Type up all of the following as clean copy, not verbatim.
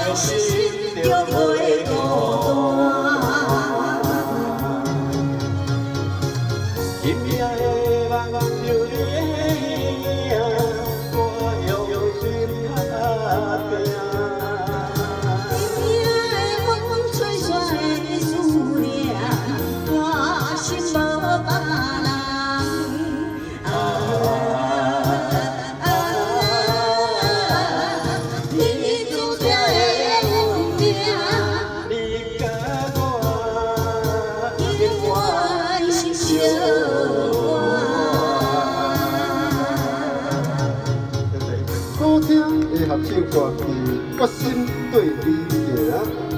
的心就袂孤单。今夜的梦就你的影，我用心打拼。今夜的风吹散的思念，我心无别人。 好听的合唱歌曲《决心对你行》。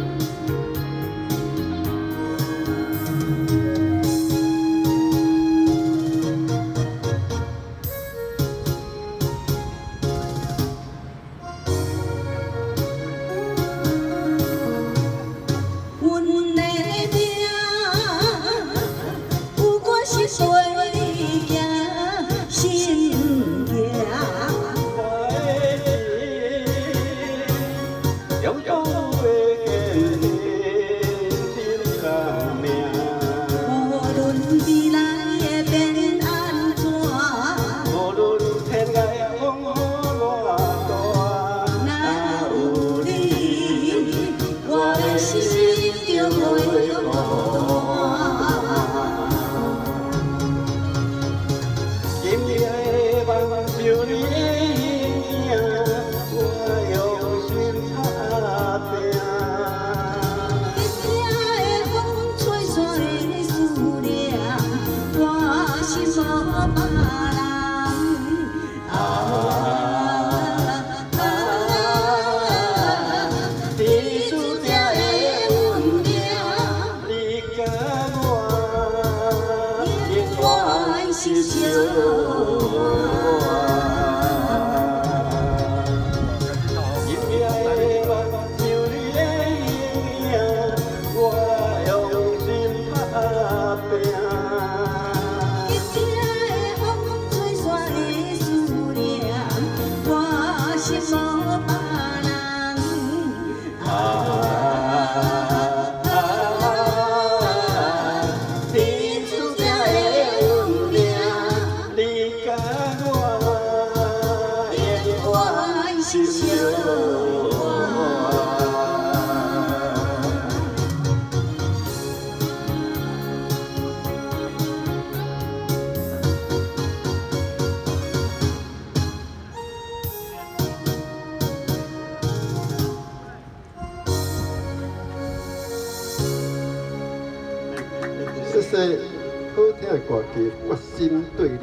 是笑今夜的梦就你的影，我用心打拼。今夜的风吹散的思念，我心无别人。 是笑。 谢谢好听的歌曲《决心对你》。